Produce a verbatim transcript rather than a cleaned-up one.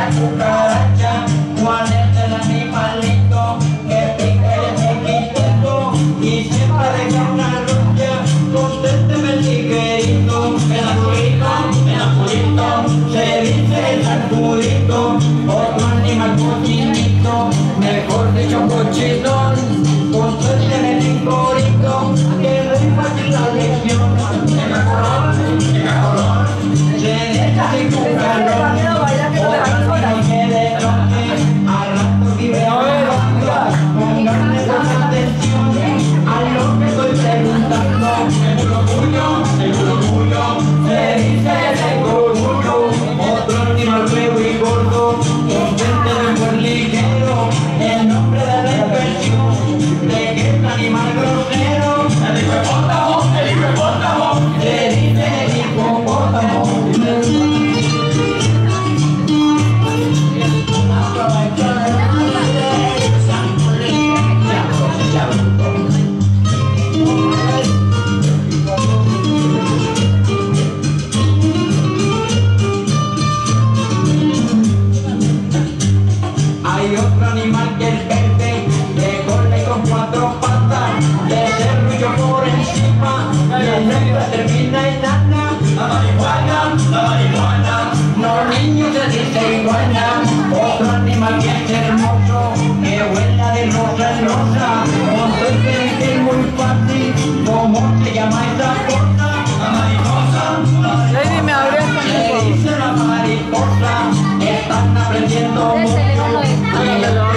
la cucaracha, cuál es el animalito que pica y es chiquitito y siempre deja una rocha. Contésteme el tiguerito, el azulito, el azulito, se dice el arturito, otro animal cochinito, mejor dicho cochinón. Contésteme el tincorito, que no es fácil la lección. Llega colón, llega colón, se deja sin cucarón, otro animal que de noche, al rato vive hablando. Pónganme mucha atención a lo que estoy preguntando. El orgullo, el orgullo, se dice el orgullo, otro animal feo y gordo, contésteme por ligero, el nombre de la inversión, de que es animal grosero. El hipopótamo, el hipopótamo, se dice el hipopótamo. Hay otro animal que es verde, de cola y con cuatro patas, de servillo por encima, y el negro termina en ana. La marihuana, la marihuana, los niños se dice iguana. Otro animal que es hermoso, que huela de rosa en rosa. Entonces que es muy fácil, ¿cómo se llama esa cosa? La mariposa, la Lady, me abrió esta se dice la mariposa, están aprendiendo mucho.